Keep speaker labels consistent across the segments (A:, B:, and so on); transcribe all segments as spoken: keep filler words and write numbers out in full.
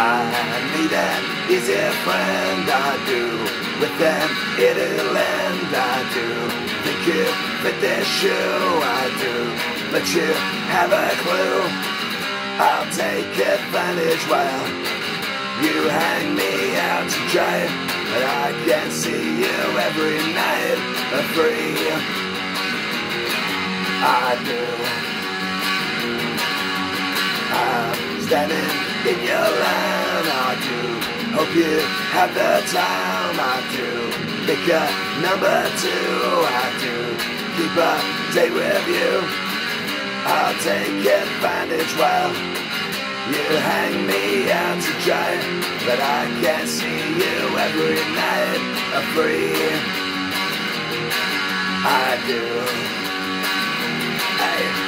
A: I need an easy friend, I do. With an it'll end, I do. Think you fit this shoe, I do. But you have a clue. I'll take advantage while you hang me out to dry. But I can see you every night for free. I do. I'm standing in your line, I do. Hope you have the time, I do. Pick a number two, I do. Keep a date with you. I'll take advantage while you hang me out to dry. But I can see you every night for free. I do. Hey.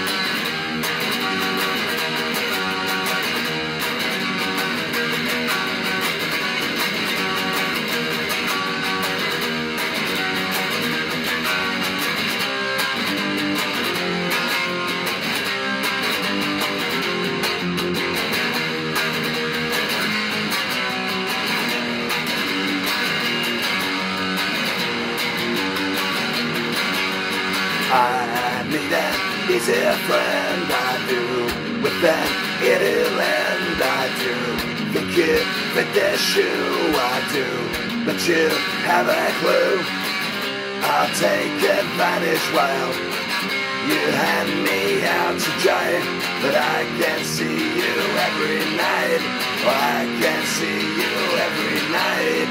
A: I need an easy friend, I do. With an it'll end, I do. Think you fit this shoe, I do. But you have a clue. I'll take advantage while you hand me out to dry. But I can see you every night. Oh, I can see you every night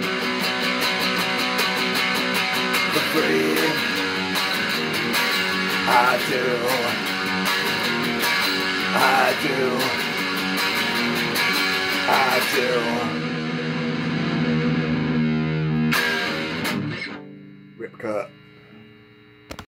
A: for free. I do, I do, I do. Rip cut.